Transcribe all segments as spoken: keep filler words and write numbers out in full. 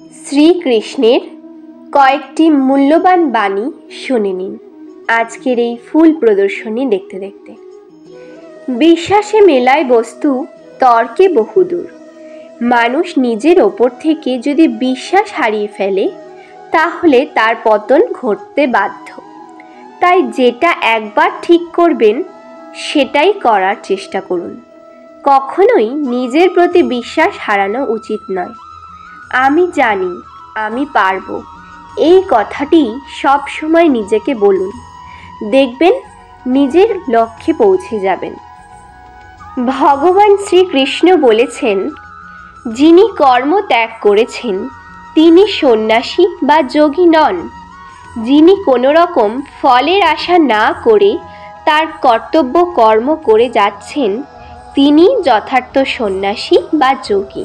শ্রীকৃষ্ণের কয়েকটি মূল্যবান বাণী শুনে নিন আজকের এই ফুল প্রদর্শনী দেখতে দেখতে। বিশ্বাসে মেলায় বস্তু, তর্কে বহুদূর। মানুষ নিজের ওপর থেকে যদি বিশ্বাস হারিয়ে ফেলে তাহলে তার পতন ঘটতে বাধ্য। তাই যেটা একবার ঠিক করবেন সেটাই করার চেষ্টা করুন। কখনোই নিজের প্রতি বিশ্বাস হারানো উচিত নয়। আমি জানি, আমি পারবো, এই কথাটি সব সময় নিজেকে বলুন। দেখবেন নিজের লক্ষ্যে পৌঁছে যাবেন। ভগবান শ্রীকৃষ্ণ বলেছেন, যিনি কর্ম ত্যাগ করেছেন তিনি সন্ন্যাসী বা যোগী নন। যিনি কোনো রকম ফলের আশা না করে তার কর্তব্য কর্ম করে যাচ্ছেন তিনি যথার্থ সন্ন্যাসী বা যোগী।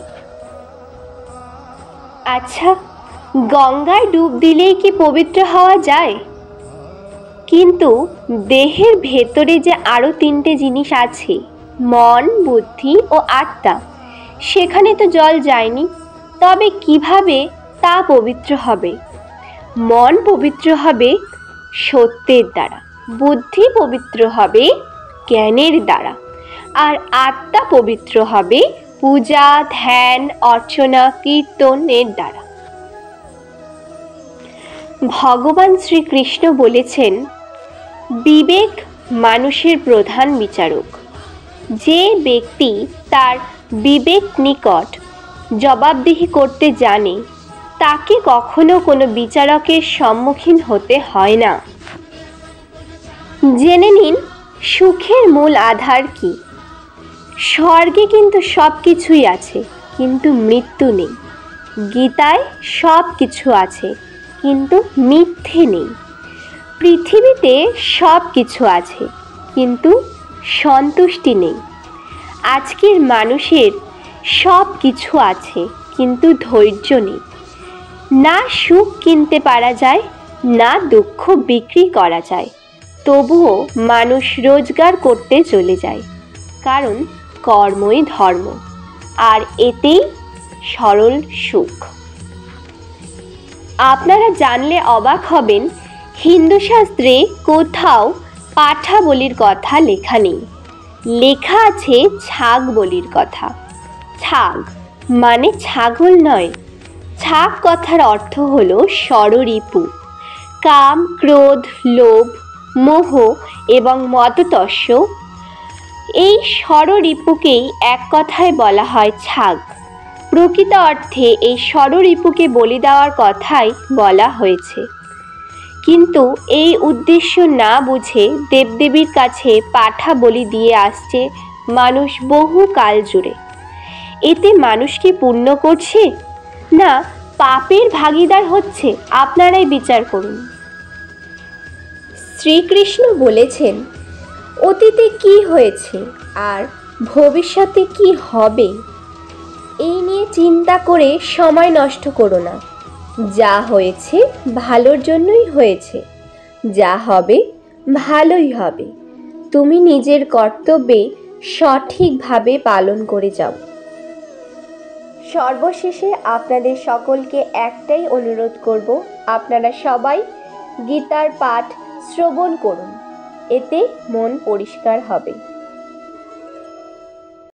আচ্ছা, গঙ্গায় ডুব দিলেই কি পবিত্র হওয়া যায়? কিন্তু দেহের ভেতরে যে আরো তিনটে জিনিস আছে, মন, বুদ্ধি ও আত্মা, সেখানে তো জল যায়নি। তবে কিভাবে তা পবিত্র হবে? মন পবিত্র হবে সত্যের দ্বারা, বুদ্ধি পবিত্র হবে জ্ঞানের দ্বারা, আর আত্মা পবিত্র হবে পূজা, ধ্যান, অর্চনা, কীর্তনের দ্বারা। ভগবান শ্রীকৃষ্ণ বলেছেন, বিবেক মানুষের প্রধান বিচারক। যে ব্যক্তি তার বিবেক নিকট জবাবদিহি করতে জানে তাকে কখনো কোনো বিচারকের সম্মুখীন হতে হয় না। জেনে নিন সুখের মূল আধার কি। স্বর্গে কিন্তু সব কিছুই আছে, কিন্তু মৃত্যু নেই। গীতায় সব কিছু আছে, কিন্তু মিথ্যে নেই। পৃথিবীতে সব কিছু আছে, কিন্তু সন্তুষ্টি নেই। আজকের মানুষের সব কিছু আছে, কিন্তু ধৈর্য নেই। না সুখ কিনতে পারা যায়, না দুঃখ বিক্রি করা যায়, তবুও মানুষ রোজগার করতে চলে যায়। কারণ কর্মই ধর্ম, আর এতেই সরল সুখ। আপনারা জানলে অবাক হবেন, হিন্দু শাস্ত্রে কোথাও পাঠা বলির কথা লেখা নেই। লেখা আছে ছাগ বলির কথা। ছাগ মানে ছাগল নয়। ছাগ কথার অর্থ হলো ষড়রিপু। কাম, ক্রোধ, লোভ, মোহ এবং মদতস্য, এই ষড়রিপুকেই এক কথায় বলা হয় ছাগ। প্রকৃত অর্থে এই ষড়রিপুকে বলি দেওয়ার কথাই বলা হয়েছে। কিন্তু এই উদ্দেশ্য না বুঝে দেবদেবীর কাছে পাঠা বলি দিয়ে আসছে মানুষ বহু কাল জুড়ে। এতে মানুষ কি পুণ্য করছে না পাপের ভাগীদার হচ্ছে? আপনারাই বিচার করুন। শ্রীকৃষ্ণ বলেছেন, অতীতে কি হয়েছে আর ভবিষ্যতে কি হবে এই নিয়ে চিন্তা করে সময় নষ্ট করো না। যা হয়েছে ভালোর জন্যই হয়েছে, যা হবে ভালোই হবে। তুমি নিজের কর্তব্যে সঠিকভাবে পালন করে যাও। সর্বশেষে আপনাদের সকলকে একটাই অনুরোধ করব, আপনারা সবাই গীতার পাঠ শ্রবণ করুন, এতে মন পরিষ্কার হবে।